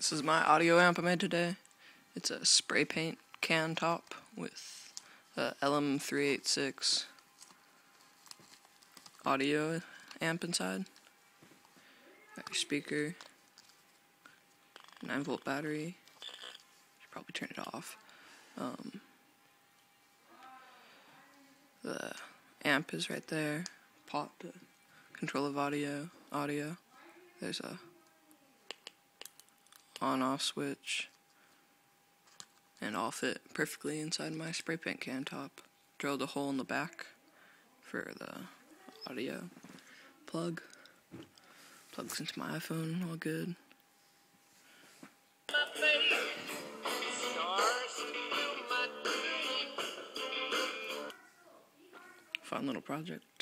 This is my audio amp I made today. It's a spray paint can top with a LM386 audio amp inside. Got your speaker, 9-volt battery. Should probably turn it off. The amp is right there. Pot to control the audio. There's a on-off switch, and all fit perfectly inside my spray paint can top. Drilled a hole in the back for the audio plug. Plugs into my iPhone, all good. Fun little project.